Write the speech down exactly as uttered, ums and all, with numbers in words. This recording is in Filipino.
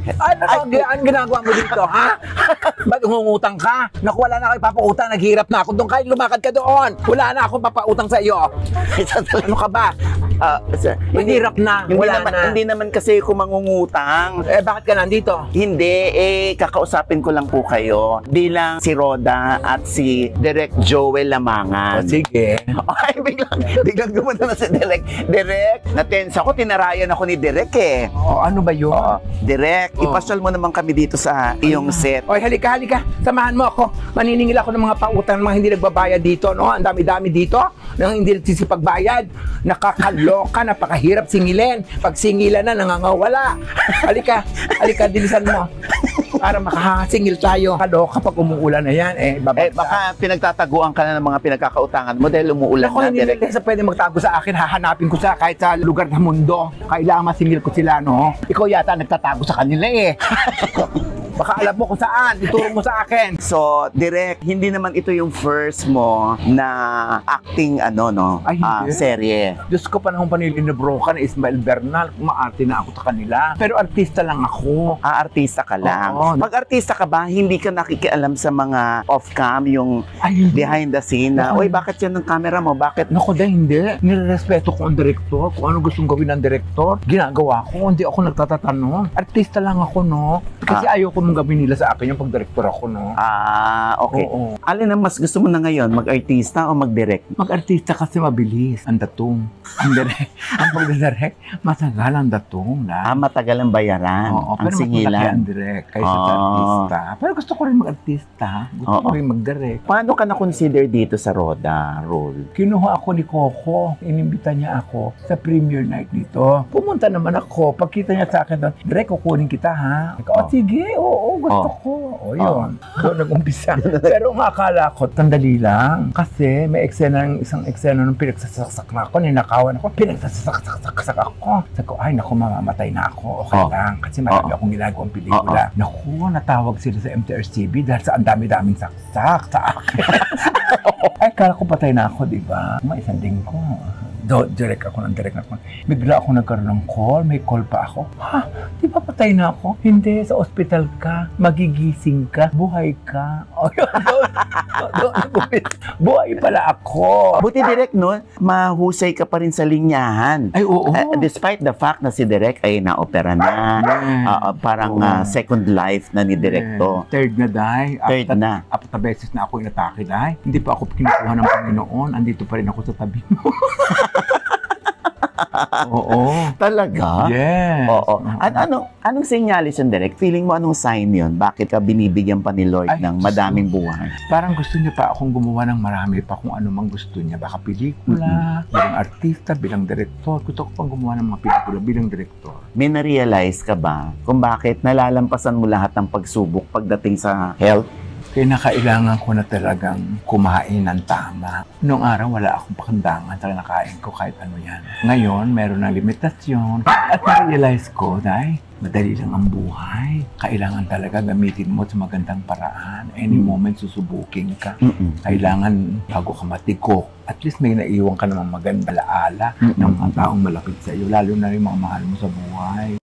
Ano ang, ang ginagawa mo dito, ha? Ba't umungutang ka? Naku, wala na kayo papautang, naghihirap na ako doon. Kahit lumakad ka doon, wala na akong papautang sa iyo. Ano ka ba? Uh, sir, Mahirap na, hindi wala naman, na. Hindi naman kasi ako mangungutang. Eh, bakit ka nandito? Hindi, eh, kakausapin ko lang po kayo bilang si Roda at si Direk Joel Lamangan. O, sige. Ay, biglang, biglang gumanda na si Direk. Direk, natensa ako, tinarayan ako ni Direk eh. O, ano ba yun? Oo. Direk, Oh. ipasyal mo naman kami dito sa iyong set. Oy, halika, halika. Samahan mo ako. Maniningil ako ng mga pautang, mga hindi nagbabayad dito, no? Ang dami-dami dito, nang hindi nagsisipagbayad. Nakakaloka, napakahirap singilin. Pag singilan na, nangangawala. Halika, halika, dilisan mo. Para makakasingil tayo. Kaloka pag umuulan na yan, eh, babasa. Eh, baka pinagtataguan ka na ng mga pinagkakautangan mo dahil umuulan Ako, na, hindi Direk. nila sa pwede magtago sa akin. Hahanapin ko sa kahit sa lugar ng mundo. Kailangan masingil ko sila, no? Ikaw yata nagtatago sa kanila, eh. Baka alam mo kung saan. Ituro mo sa akin. So, Direk, hindi naman ito yung first mo na acting, ano, no? Ay, hindi. Ah, serye. Diyos ko, panahon pa nililibro ka ni Ismael Bernal. Umaarte na ako sa kanila. Pero artista lang ako. Ah, artista ka lang. Oo. Pag artista ka ba, hindi ka nakikialam sa mga off-cam, yung Ay, hindi. behind the scene na, Naku. uy, bakit yan ng camera mo? Bakit? Naku, dahil hindi. Nirerespeto ko ang direktor. Kung ano gustong gawin ng direktor, ginagawa ko. Hindi ako nagtatatanong. Artista lang ako, no? Kasi Ah. ayaw ko mong gawin nila sa akin yung pag-direktor ako, no? Ah, okay. Oo. Alin ang mas gusto mo na ngayon? Mag-artista o mag-direct? Mag-artista kasi mabilis. Ang datong. Ang direct. Ang pag-direct, matagal ang datong. Ah, Na. matagal ang bayaran. Oo, ang pero mas malaki singilan. ang direct kaysa sa Ah. artista. Pero gusto ko rin mag-artista. Gusto ko Oo. rin mag-direct. Paano ka na-consider dito sa Roda role? Kinuha ako ni Coco. Inimbita niya ako sa premiere night nito. Pumunta naman ako. Pagkita niya sa akin doon, Direk, kukunin kita, ha? Ikaw, Oh. oh, sige, oo, gusto Oh. ko. O, yun. Doon nag-umpisa. Pero ang akala ko, tandali lang. Kasi may eksena ng isang eksena nung pinagsasaksak na ako, ninakawan ako, pinagsasaksak ako. Sabi ko, ay, naku, mamamatay na ako. Okay Oh. lang. Kasi marami Oh. akong ginagawang pelikula. Naku, natawag sila sa M T R C B dahil sa ang dami-daming saksak sa akin. Ay, kala ko patay na ako, di ba? May isang linggo. Do, direct ako ng direct ako. Bigla ako nagkaroon ng call, may call pa ako. Ha? Di ba patay na ako? Hindi, sa ospital ka, magigising ka, buhay ka. O yun, doon, doon, doon, buhay pala ako. Buti Direk, no? Mahusay ka pa rin sa linyahan. Ay, oo. Uh, despite the fact na si Direk ay na-opera na, Yeah. uh, uh, parang uh, second life na ni Direk to. Third na, Day. Third Apat- na. Apat na beses na ako inatake, Day. Hindi pa ako kinukuha ng Panginoon. Andito pa rin ako sa tabi mo. Oo. Talaga? Yes. Oo. An anong, anong senyales yun, Direk? Feeling mo anong sign yun? Bakit ka binibigyan pa ni Lord Ay, ng Diyos madaming ko. buhay? Parang gusto niya pa akong gumawa ng marami pa kung ano mang gusto niya. Baka pelikula, bilang artista, bilang direktor. Gusto ko pang gumawa ng mga pelikula bilang direktor. May na-realize ka ba kung bakit nalalampasan mo lahat ng pagsubok pagdating sa health? Kaya nakailangan ko na talagang kumain ng tama. Noong araw, wala akong pakandangan sa nakain ko kahit ano yan. Ngayon, meron ng limitasyon. At na-realize ko, dahil madali lang ang buhay. Kailangan talaga gamitin mo sa magandang paraan. Any moment, susubukin ka. Mm-mm. Kailangan bago ka matigok. At least may naiwan ka namang maganda alaala ng mga taong malapit sa iyo, lalo na yung mga mahal mo sa buhay.